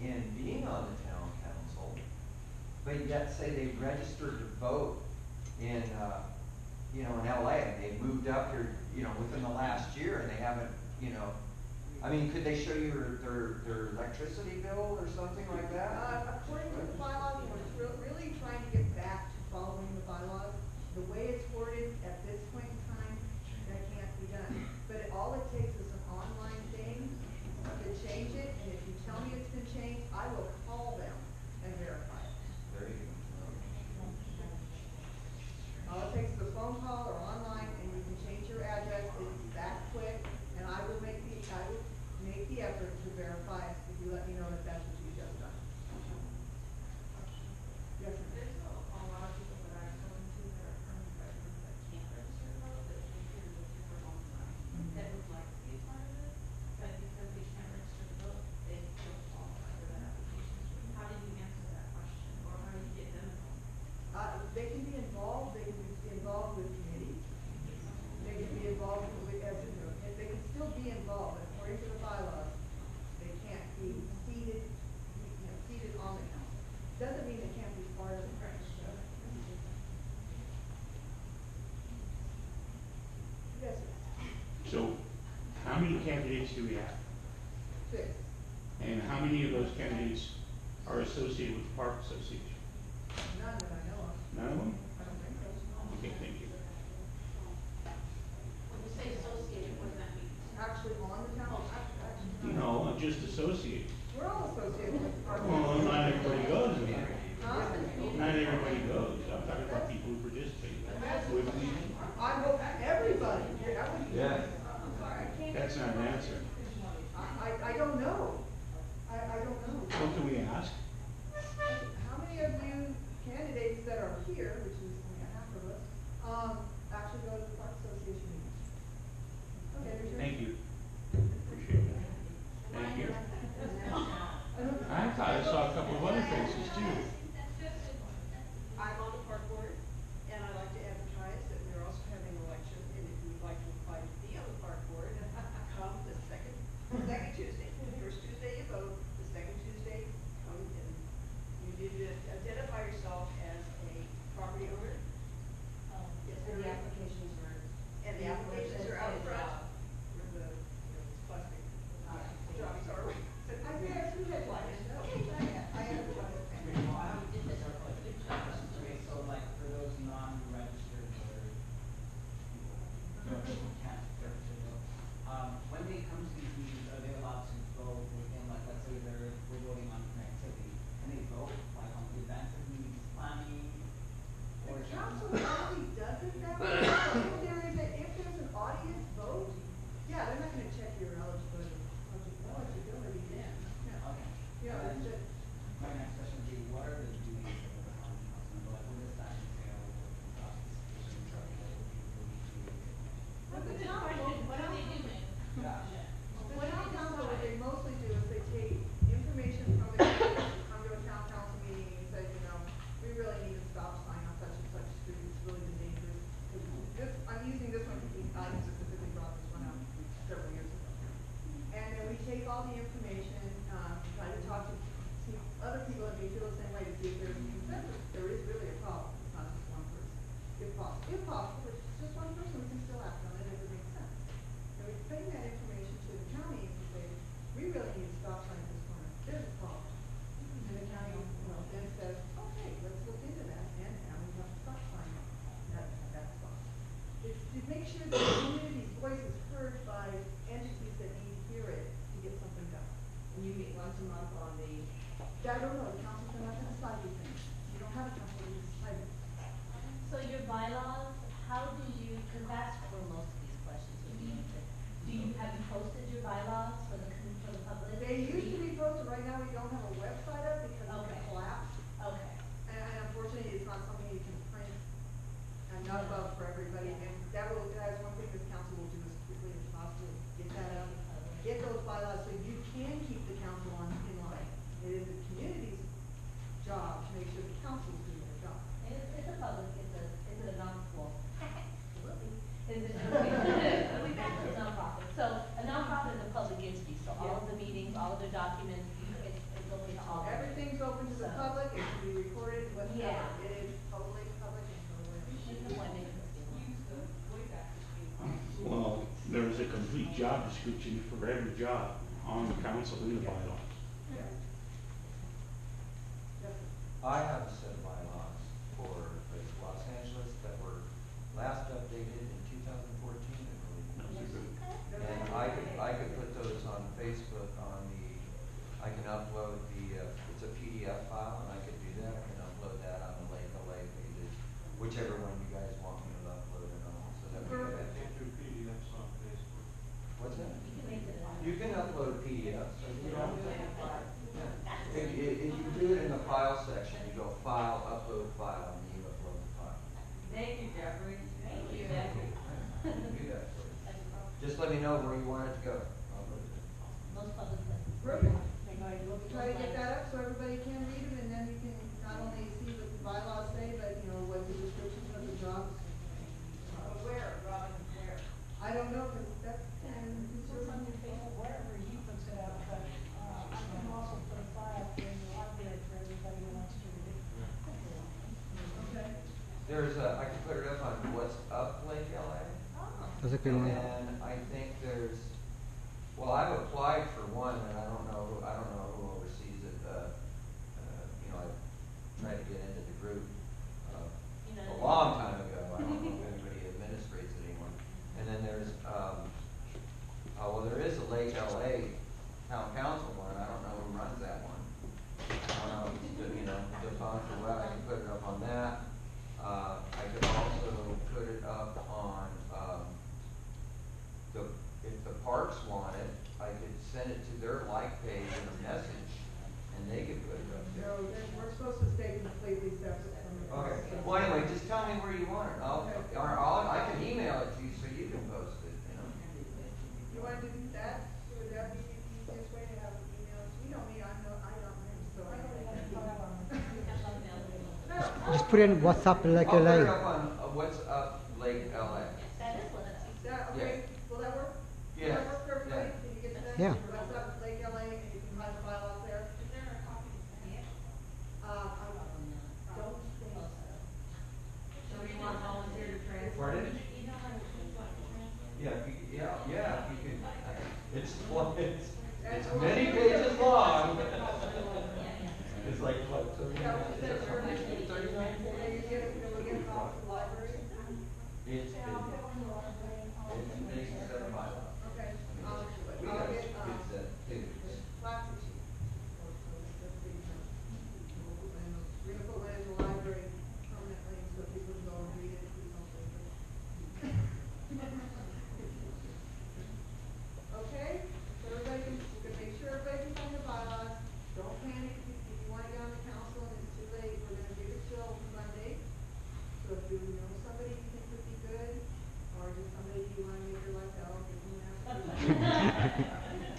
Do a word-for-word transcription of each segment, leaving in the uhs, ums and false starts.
in being on the town council, but yet say they registered to vote in, uh, you know, in L A, and they moved up here, you know, within the last year, and they haven't, you know, I mean, could they show you their, their, their electricity bill or something like that? Uh, according to the bylaws, we're re- really trying to get back to following the bylaws. The way it's worded at this point in time, that can't be done. But it- all it takes is an online thing to change it, and if you tell me it's been changed, I will call them and verify it. There you go. All it takes is a phone call or online, and you can change your address, it's that quick, and I will make the, I will make the effort to verify it if you let me know that that's what you just done. Yes, ma'am. There's a, a lot of people that I've spoken to that are currently residents that can't register to vote, that have been here with you for a long time, that would like to be a part of it, but because they can't register to vote, they don't qualify for that application. How do you answer that question, or how do you get them involved? Uh, they can be involved, they can be involved with committees, they can be involved with, as you know, and they can still be involved, but according to the bylaws, they can't be seated, you know, seated on the council. Doesn't mean they can't be part of the practice. Yes, sir. So, how many candidates do we have? Six. And how many of those candidates are associated with the Park Association? None that I know of. None of them? I don't think so. Okay, thank you. When you say associated, what does that mean? Actually on the council, actually. No, just associated. We're all associated with our. Well, not everybody goes in there. Huh? Not everybody goes. I'm talking about people who participate. With me. I hope everybody, yeah, I would. Yeah. I'm sorry, I can't. That's not an answer. I, I, I don't know. I, I don't know. What can we ask? How many of you candidates that are here, which is only a half of us, um, actually go to the Park Association meetings? Okay, there's your. Thank you. Appreciate it. Thank you. I thought I saw a couple of other faces too. I'm on the park board, and I like to advertise that we're also having an election, and if you'd like to apply to be on the park board, come the second, second Tuesday. The first Tuesday you vote, the second Tuesday, come and you need to identify yourself as a property owner. Um, Yes, and the there is. applications are. And the applications are out and, front. uh, Where the, you know, plastic, uh, jobs are. I think I threw that one. I advertise. Okay, so like for those non-registered voters, people who can't register to vote, um, when they come to these meetings, are they allowed to vote within, like, let's say they're, we're voting on connectivity, can they vote, like, on the advance of meetings planning? Or The is it- council probably does it that way. If there is a, if there's an audience vote, yeah, they're not gonna check your eligibility, eligibility then. Yeah. Okay. Yeah, And it's then just, my next question would be, what are the duties of the common council member, like, what does that entail, with participation, travel, people, But the Good town question. will- What are they doing? yeah. the What do town they council, what decide? they mostly do is they take information from the community, come to a town council meeting and say, you know, we really need a stop sign on such and such street, it's really been dangerous. This, I'm using this one because I specifically brought this one up several years ago. And then we take all the information, um, try to talk to, to other people that may feel the same way to see if there's a consensus. There is really a problem, it's not just one person. If possible, if possible, if it's just one person, we can still act on it if it makes sense. And we bring that information to the county and say, we really need a stop sign at this corner, there's a problem. And the county, you know, then says, okay, let's look into that, and now we have a stop sign at that spot. It's to make sure that the community's voice is heard by entities that need to hear it to get something done. And you meet once a month on the, I don't know, the council's not gonna decide these things. You don't have a council to decide it. so your bylaws, how do you, cause that's where most of these questions would be answered. Do you, have you posted your bylaws for the, com- for the public? They used to be posted, right now we don't have a website up because of the Okay. collapse. Okay. And, and unfortunately, it's not something you can print enough Yeah. of for everybody, and that will, that is one thing this council will do as quickly as possible, get that out. Get those bylaws so you can keep the council on, in line. It is the community's job to make sure the council's doing their job. And it's, it's a public, it's a, it's a non, well, absolutely, it's a, it's a nonprofit. So a nonprofit is a public job description for every job on the council in the bylaws. Yeah. Yes. I have a set of bylaws for Lake Los Angeles that were last updated in two thousand fourteen, I believe. Those are good. And I could, I could put those on Facebook on the, I can upload the, uh, it's a P D F file, and I could do that, I can upload that on the Lake L A pages, whichever one you guys want me to upload it on, so that we have that. Can't do P D Fs on Facebook. What's that? You can make it a. You can upload a P D F, so you don't. Yeah. If, if, if you do it in the file section, you go file, upload file, and you upload the file. Thank you, Jeffrey. Thank you. Jeffrey. I can do that for you. Just let me know where you want it to go. I'll put it in. Most public places. Perfect. Try to get that up so everybody can read them, and then you can not only see what the bylaws say, but, you know, what the descriptions of the jobs. Uh, where, Robin, where? I don't know, cause that's, and. It's on your Facebook, wherever he puts it out, but, uh, I can also put a file in the library for everybody who wants to read it. Okay. There's a, I can put it up on What's Up Lake L A. That's a good And one. then I think there's, well, I've applied for one, and I don't know, who I don't know who oversees it, uh, uh, you know, I tried to get into the group, uh, You know, a long time ago, I don't know if anybody administrates it anymore. And then there's, um, oh, well, there is a Lake L A Town Council one, I don't know who runs that one. Um, the- you know, the phone for what, I can put it up on that. Uh, I could also put it up on, um, the, if the parks want it, I could send it to their like page in a message, and they could put it up there. No, then we're supposed to stay completely separate from the. Okay, well, anyway, just tell me where you want it, I'll, Okay. or I'll, I can email it to you so you can post it, you know? You wanna do that, would that be the easiest way to have an email, you know me, I know, I don't know, so I don't have a file on it. Just put in WhatsApp like I'll a put it live. up on, uh, What's Up Lake L A. That is what it's. Is that, okay, will that work? Will Yes, that work for everybody, yeah. can you get to that? Yeah. What's up, Lake L A, and you can find the file out there, Is there a copy to send it? uh, I don't think so. So we want volunteer to transfer? Pardon? You know how to, what, to transfer? Yeah, if you, yeah, yeah, if you could, it's, well, it's, it's And- many pages long. Yeah, yeah. It's like, what, Yeah, what you said earlier. thirty-nine? Yeah, you get it, you'll get it off the library. It's, it's, it's big set of bylaws. Okay, um, but We I'll got a get, good um, set too. plastic sheet. So, so that's big enough. And we're gonna put one in the library permanently, so people can go and read it, do something. Okay, so everybody, can- you can make sure everybody can find the bylaws, don't panic if you, if you wanna get on the council and it's too late, we're gonna give it till Monday. So if you know somebody you think would be good, or just somebody you wanna make your life hell, give them an application.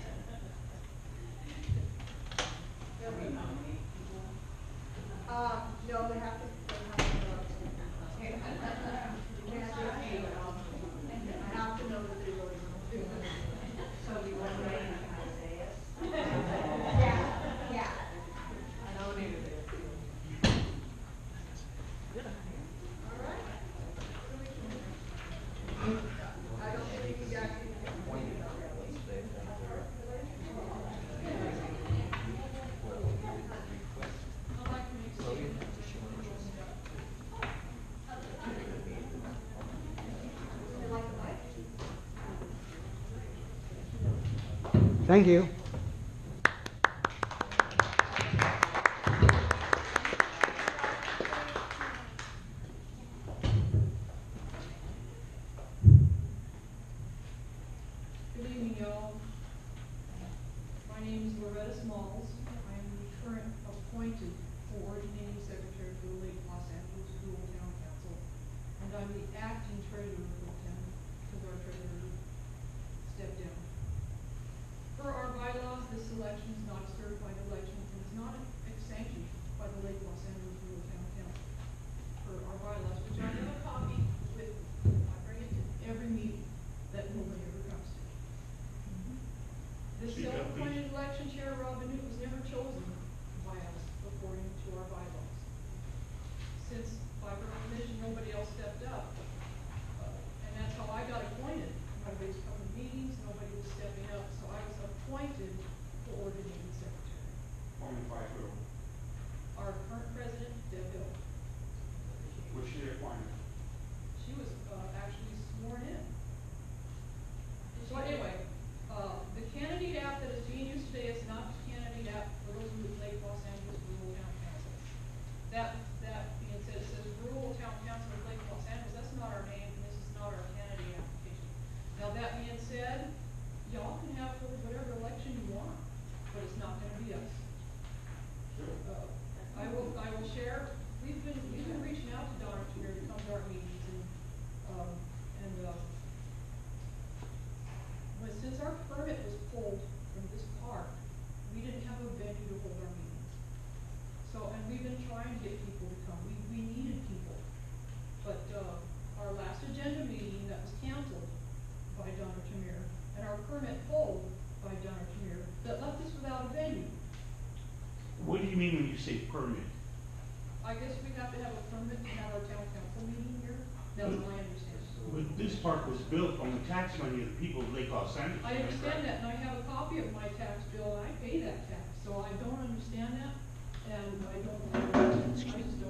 Can we nominate people? Uh, no, they have to, they have to know. You can't just do it. I have to know that they really want to do it. So you want to wait until I say it? Yeah, yeah. I nominated it. All right. I don't think you got anything. Thank you. Good evening, y'all. My name is Loretta Smalls. I am the current appointed coordinating secretary for the Lake Los Angeles Rural Town Council. And I'm the acting treasurer for the town, because our treasurer stepped down. Per our bylaws, this election is not a certified election, and it's not sanctioned by the Lake Los Angeles Rural Town Council. Per our bylaws, which I have a copy with, I bring it to every meeting that nobody ever comes to. This Speak up, self-appointed election chair, Robin Newt, was never chosen by us according you mean when you say permit? I guess we have to have a permit to have our town council meeting here, that's my understanding. But this park was built on the tax money of the people of Lake Los Angeles. I is understand correct? that, and I have a copy of my tax bill, and I pay that tax, so I don't understand that, and I don't, I just